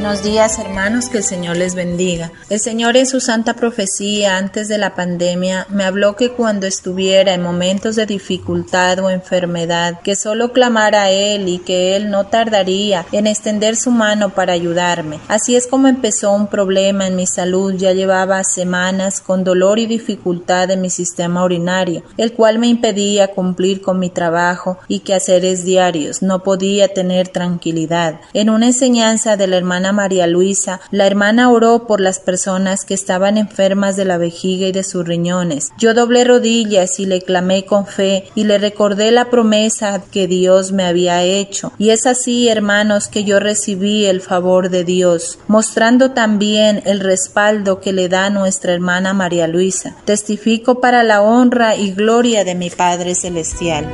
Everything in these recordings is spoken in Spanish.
Buenos días, hermanos, que el Señor les bendiga. El Señor en su santa profecía antes de la pandemia me habló que cuando estuviera en momentos de dificultad o enfermedad, que solo clamara a Él y que Él no tardaría en extender su mano para ayudarme. Así es como empezó un problema en mi salud. Ya llevaba semanas con dolor y dificultad en mi sistema urinario, el cual me impedía cumplir con mi trabajo y quehaceres diarios. No podía tener tranquilidad. En una enseñanza de la hermana María Luisa, la hermana oró por las personas que estaban enfermas de la vejiga y de sus riñones. Yo doblé rodillas y le clamé con fe y le recordé la promesa que Dios me había hecho. Y es así, hermanos, que yo recibí el favor de Dios, mostrando también el respaldo que le da nuestra hermana María Luisa. Testifico para la honra y gloria de mi Padre Celestial.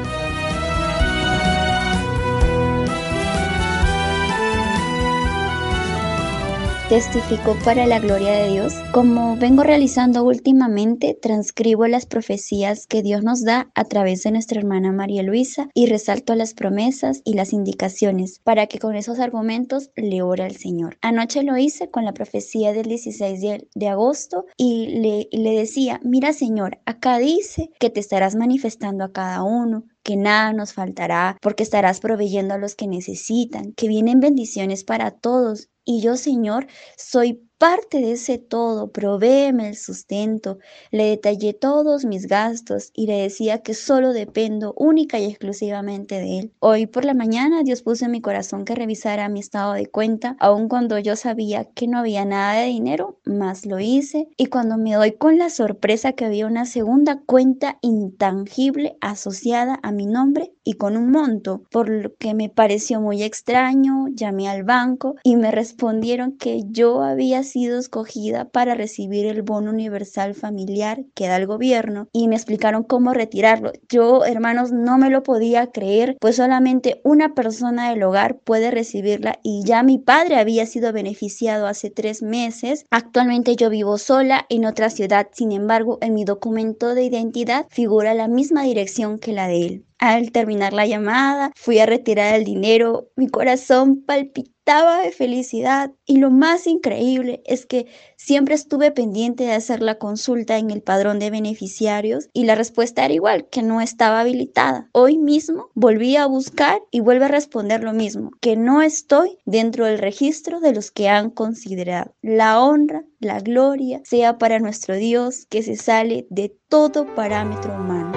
Testifico para la gloria de Dios. Como vengo realizando últimamente, transcribo las profecías que Dios nos da a través de nuestra hermana María Luisa y resalto las promesas y las indicaciones para que con esos argumentos le ore al Señor. Anoche lo hice con la profecía del 16 de agosto y le decía: mira, Señor, acá dice que te estarás manifestando a cada uno, que nada nos faltará, porque estarás proveyendo a los que necesitan, que vienen bendiciones para todos. Y yo, Señor, soy parte de ese todo, provéeme el sustento. Le detallé todos mis gastos y le decía que solo dependo única y exclusivamente de Él. Hoy por la mañana Dios puso en mi corazón que revisara mi estado de cuenta, aun cuando yo sabía que no había nada de dinero, más lo hice. Y cuando me doy con la sorpresa que había una segunda cuenta intangible asociada a mi nombre y con un monto, por lo que me pareció muy extraño, llamé al banco y me respondieron que yo había sido escogida para recibir el bono universal familiar que da el gobierno y me explicaron cómo retirarlo. Yo, hermanos, no me lo podía creer, pues solamente una persona del hogar puede recibirla y ya mi padre había sido beneficiado hace 3 meses. Actualmente yo vivo sola en otra ciudad, sin embargo, en mi documento de identidad figura la misma dirección que la de él. Al terminar la llamada, fui a retirar el dinero, mi corazón palpitaba de felicidad y lo más increíble es que siempre estuve pendiente de hacer la consulta en el padrón de beneficiarios y la respuesta era igual, que no estaba habilitada. Hoy mismo volví a buscar y vuelve a responder lo mismo, que no estoy dentro del registro de los que han considerado. La honra, la gloria sea para nuestro Dios, que se sale de todo parámetro humano.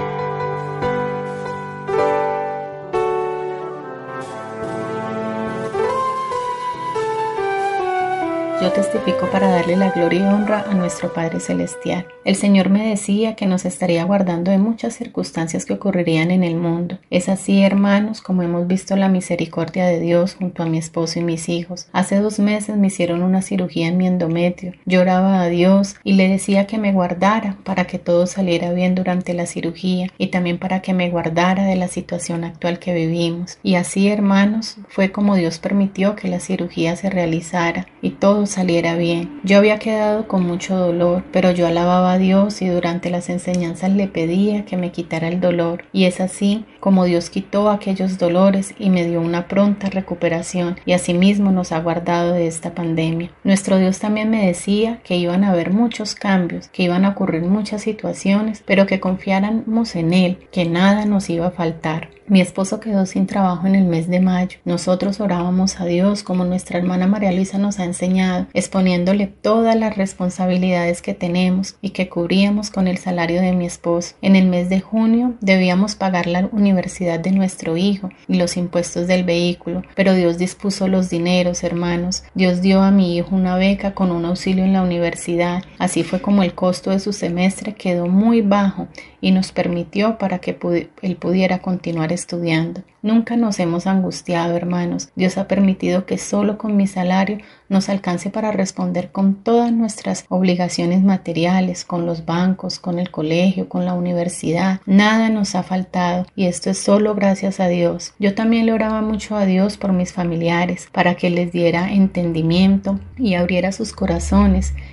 Yo testifico para darle la gloria y honra a nuestro Padre Celestial. El Señor me decía que nos estaría guardando de muchas circunstancias que ocurrirían en el mundo. Es así, hermanos, como hemos visto la misericordia de Dios junto a mi esposo y mis hijos. Hace 2 meses me hicieron una cirugía en mi endometrio. Lloraba a Dios y le decía que me guardara para que todo saliera bien durante la cirugía y también para que me guardara de la situación actual que vivimos. Y así, hermanos, fue como Dios permitió que la cirugía se realizara y todo saliera bien. Yo había quedado con mucho dolor, pero yo alababa a Dios y durante las enseñanzas le pedía que me quitara el dolor. Y es así como Dios quitó aquellos dolores y me dio una pronta recuperación y asimismo nos ha guardado de esta pandemia. Nuestro Dios también me decía que iban a haber muchos cambios, que iban a ocurrir muchas situaciones, pero que confiáramos en Él, que nada nos iba a faltar. Mi esposo quedó sin trabajo en el mes de mayo. Nosotros orábamos a Dios como nuestra hermana María Luisa nos ha enseñado, exponiéndole todas las responsabilidades que tenemos y que cubríamos con el salario de mi esposo. En el mes de junio debíamos pagar la universidad de nuestro hijo y los impuestos del vehículo, pero Dios dispuso los dineros, hermanos. Dios dio a mi hijo una beca con un auxilio en la universidad. Así fue como el costo de su semestre quedó muy bajo y nos permitió para que él pudiera continuar estudiando. Nunca nos hemos angustiado, hermanos. Dios ha permitido que solo con mi salario nos alcance para responder con todas nuestras obligaciones materiales, con los bancos, con el colegio, con la universidad. Nada nos ha faltado y esto es solo gracias a Dios. Yo también le oraba mucho a Dios por mis familiares, para que les diera entendimiento y abriera sus corazones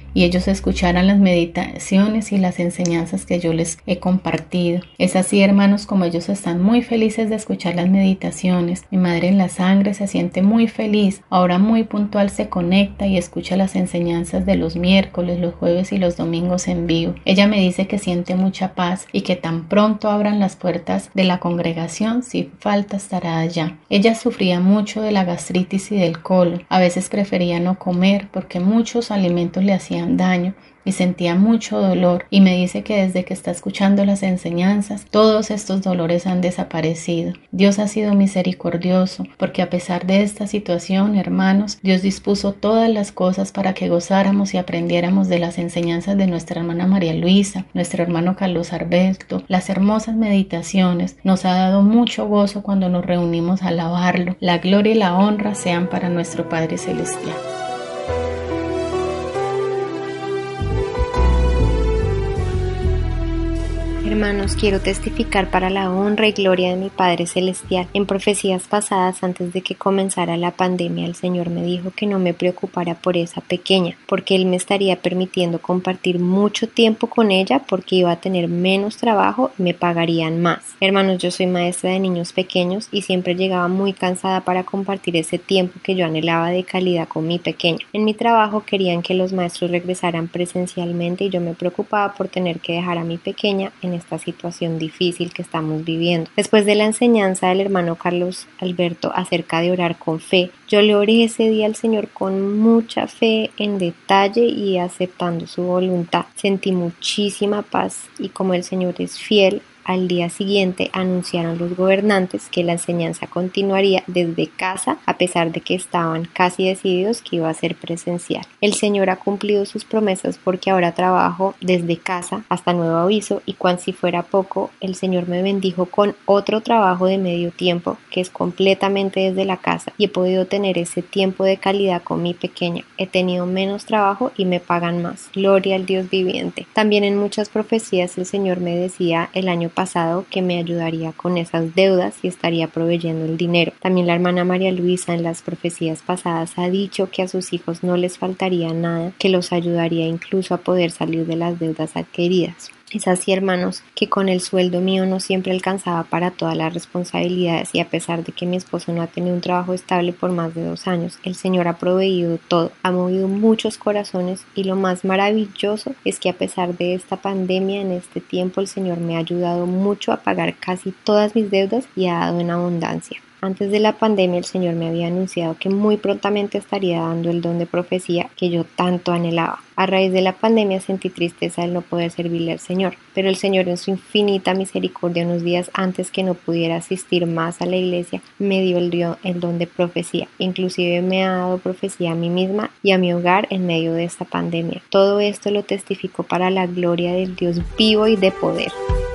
y ellos escucharan las meditaciones y las enseñanzas que yo les he compartido. Es así, hermanos, como ellos están muy felices de escuchar las meditaciones. Mi madre en la sangre se siente muy feliz. Ahora muy puntual se conecta y escucha las enseñanzas de los miércoles, los jueves y los domingos en vivo. Ella me dice que siente mucha paz y que tan pronto abran las puertas de la congregación, sin falta estará allá. Ella sufría mucho de la gastritis y del colon. A veces prefería no comer porque muchos alimentos le hacían daño y sentía mucho dolor, y me dice que desde que está escuchando las enseñanzas todos estos dolores han desaparecido. Dios ha sido misericordioso, porque a pesar de esta situación, hermanos, Dios dispuso todas las cosas para que gozáramos y aprendiéramos de las enseñanzas de nuestra hermana María Luisa, nuestro hermano Carlos Alberto. Las hermosas meditaciones nos ha dado mucho gozo cuando nos reunimos a alabarlo. La gloria y la honra sean para nuestro Padre Celestial. Hermanos, quiero testificar para la honra y gloria de mi Padre Celestial. En profecías pasadas, antes de que comenzara la pandemia, el Señor me dijo que no me preocupara por esa pequeña, porque Él me estaría permitiendo compartir mucho tiempo con ella, porque iba a tener menos trabajo y me pagarían más. Hermanos, yo soy maestra de niños pequeños y siempre llegaba muy cansada para compartir ese tiempo que yo anhelaba de calidad con mi pequeña. En mi trabajo querían que los maestros regresaran presencialmente y yo me preocupaba por tener que dejar a mi pequeña en esta situación difícil que estamos viviendo. Después de la enseñanza del hermano Carlos Alberto acerca de orar con fe, yo le oré ese día al Señor con mucha fe en detalle y aceptando su voluntad. Sentí muchísima paz y como el Señor es fiel, al día siguiente anunciaron los gobernantes que la enseñanza continuaría desde casa, a pesar de que estaban casi decididos que iba a ser presencial. El Señor ha cumplido sus promesas porque ahora trabajo desde casa hasta nuevo aviso, y cuan si fuera poco, el Señor me bendijo con otro trabajo de medio tiempo que es completamente desde la casa, y he podido tener ese tiempo de calidad con mi pequeña. He tenido menos trabajo y me pagan más. Gloria al Dios viviente. También en muchas profecías el Señor me decía el año pasado que me ayudaría con esas deudas y estaría proveyendo el dinero. También la hermana María Luisa en las profecías pasadas ha dicho que a sus hijos no les faltaría nada, que los ayudaría incluso a poder salir de las deudas adquiridas. Es así, hermanos, que con el sueldo mío no siempre alcanzaba para todas las responsabilidades, y a pesar de que mi esposo no ha tenido un trabajo estable por más de 2 años, el Señor ha proveído todo, ha movido muchos corazones, y lo más maravilloso es que a pesar de esta pandemia, en este tiempo el Señor me ha ayudado mucho a pagar casi todas mis deudas y ha dado en abundancia. Antes de la pandemia el Señor me había anunciado que muy prontamente estaría dando el don de profecía que yo tanto anhelaba. A raíz de la pandemia sentí tristeza al no poder servirle al Señor, pero el Señor en su infinita misericordia, unos días antes que no pudiera asistir más a la iglesia, me dio el don de profecía. Inclusive me ha dado profecía a mí misma y a mi hogar en medio de esta pandemia. Todo esto lo testifico para la gloria del Dios vivo y de poder.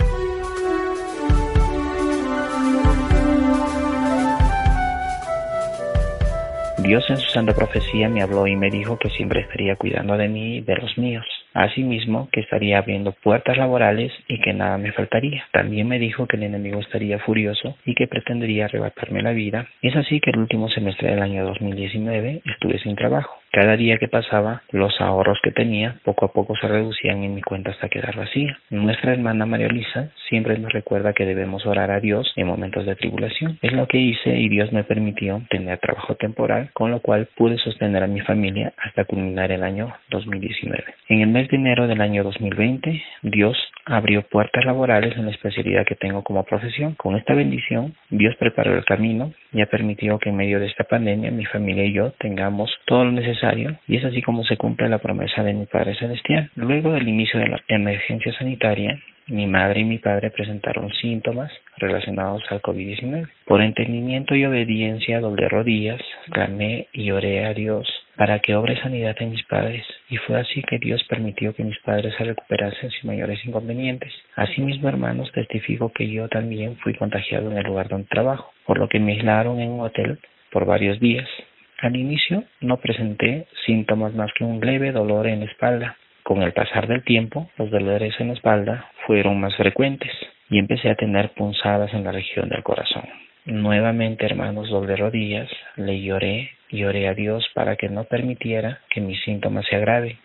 Dios en su santa profecía me habló y me dijo que siempre estaría cuidando de mí y de los míos. Asimismo, que estaría abriendo puertas laborales y que nada me faltaría. También me dijo que el enemigo estaría furioso y que pretendería arrebatarme la vida. Es así que el último semestre del año 2019 estuve sin trabajo. Cada día que pasaba, los ahorros que tenía poco a poco se reducían en mi cuenta hasta quedar vacía. Nuestra hermana María Luisa siempre nos recuerda que debemos orar a Dios en momentos de tribulación. Es lo que hice y Dios me permitió tener trabajo temporal, con lo cual pude sostener a mi familia hasta culminar el año 2019. En el mes de enero del año 2020, Dios abrió puertas laborales en la especialidad que tengo como profesión. Con esta bendición, Dios preparó el camino y ha permitido que en medio de esta pandemia mi familia y yo tengamos todo lo necesario, y es así como se cumple la promesa de mi Padre Celestial. Luego del inicio de la emergencia sanitaria, mi madre y mi padre presentaron síntomas relacionados al COVID-19. Por entendimiento y obediencia doblé rodillas, clamé y oré a Dios para que obre sanidad en mis padres, y fue así que Dios permitió que mis padres se recuperasen sin mayores inconvenientes. Asimismo, hermanos, testifico que yo también fui contagiado en el lugar donde trabajo, por lo que me aislaron en un hotel por varios días. Al inicio no presenté síntomas más que un leve dolor en la espalda. Con el pasar del tiempo, los dolores en la espalda fueron más frecuentes y empecé a tener punzadas en la región del corazón. Nuevamente, hermanos, doblé rodillas, le lloré y oré a Dios para que no permitiera que mis síntomas se agraven.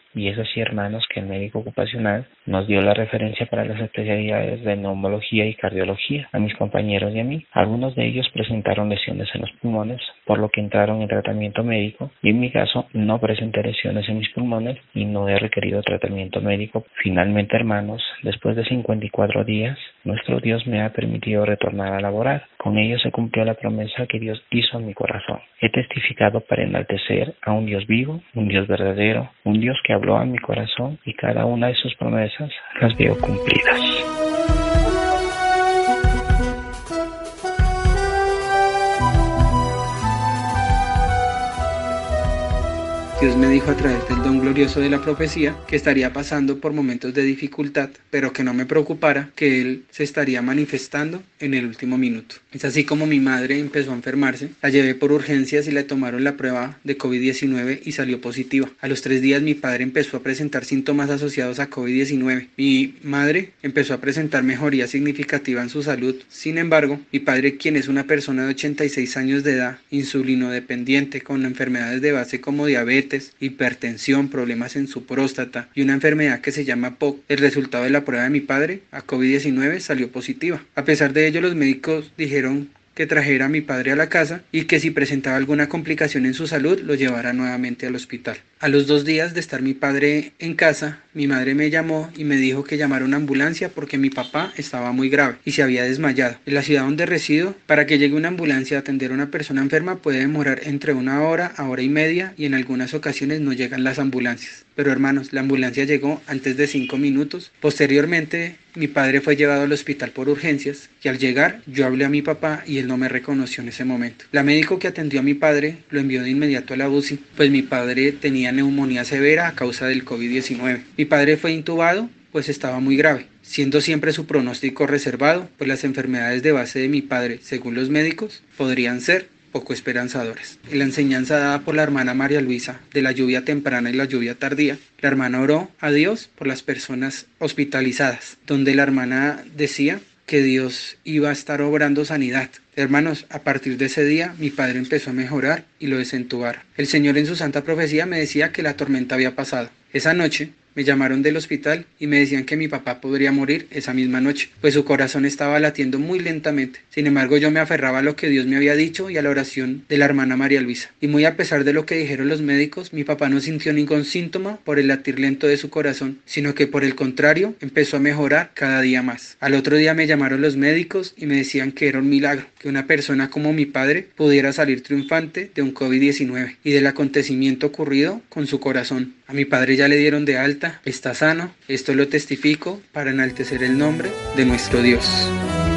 Y es así, hermanos, que el médico ocupacional nos dio la referencia para las especialidades de neumología y cardiología a mis compañeros y a mí. Algunos de ellos presentaron lesiones en los pulmones, por lo que entraron en tratamiento médico, y en mi caso no presenté lesiones en mis pulmones y no he requerido tratamiento médico. Finalmente, hermanos, después de 54 días, nuestro Dios me ha permitido retornar a laborar. Con ello se cumplió la promesa que Dios hizo en mi corazón. He testificado para enaltecer a un Dios vivo, un Dios verdadero, un Dios que habló a mi corazón, y cada una de sus promesas las veo cumplidas. Dios me dijo a través del don glorioso de la profecía que estaría pasando por momentos de dificultad, pero que no me preocupara, que Él se estaría manifestando en el último minuto. Es así como mi madre empezó a enfermarse, la llevé por urgencias y le tomaron la prueba de COVID-19 y salió positiva. A los 3 días mi padre empezó a presentar síntomas asociados a COVID-19. Mi madre empezó a presentar mejoría significativa en su salud. Sin embargo, mi padre, quien es una persona de 86 años de edad, insulinodependiente, con enfermedades de base como diabetes, hipertensión, problemas en su próstata y una enfermedad que se llama POC. El resultado de la prueba de mi padre a COVID-19 salió positiva. A pesar de ello, los médicos dijeron que trajera a mi padre a la casa y que si presentaba alguna complicación en su salud lo llevara nuevamente al hospital. A los 2 días de estar mi padre en casa, mi madre me llamó y me dijo que llamara una ambulancia porque mi papá estaba muy grave y se había desmayado. En la ciudad donde resido, para que llegue una ambulancia a atender a una persona enferma puede demorar entre 1 hora a 1:30 y en algunas ocasiones no llegan las ambulancias. Pero hermanos, la ambulancia llegó antes de 5 minutos. Posteriormente, mi padre fue llevado al hospital por urgencias y al llegar yo hablé a mi papá y él no me reconoció en ese momento. La médico que atendió a mi padre lo envió de inmediato a la UCI, pues mi padre tenía neumonía severa a causa del COVID-19. Mi padre fue intubado, pues estaba muy grave, siendo siempre su pronóstico reservado, pues las enfermedades de base de mi padre, según los médicos, podrían ser poco esperanzadoras. En la enseñanza dada por la hermana María Luisa de la lluvia temprana y la lluvia tardía, la hermana oró a Dios por las personas hospitalizadas, donde la hermana decía que Dios iba a estar obrando sanidad. Hermanos, a partir de ese día mi padre empezó a mejorar y lo desentubaron. El Señor en su santa profecía me decía que la tormenta había pasado. Esa noche me llamaron del hospital y me decían que mi papá podría morir esa misma noche, pues su corazón estaba latiendo muy lentamente. Sin embargo, yo me aferraba a lo que Dios me había dicho y a la oración de la hermana María Luisa. Y muy a pesar de lo que dijeron los médicos, mi papá no sintió ningún síntoma por el latir lento de su corazón, sino que por el contrario, empezó a mejorar cada día más. Al otro día me llamaron los médicos y me decían que era un milagro, que una persona como mi padre pudiera salir triunfante de un COVID-19 y del acontecimiento ocurrido con su corazón. A mi padre ya le dieron de alta, está sano. Esto lo testifico para enaltecer el nombre de nuestro Dios.